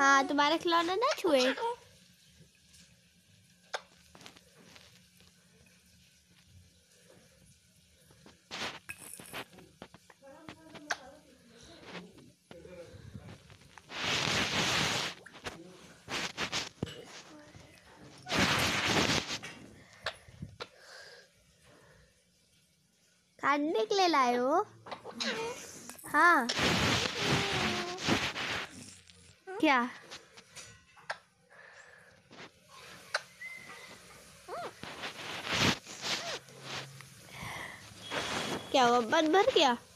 हाँ, तुम्हारे खिलौने ना छुए। खाने के लिए लाए हो? हाँ। क्या? क्या हुआ? बंद भर गया?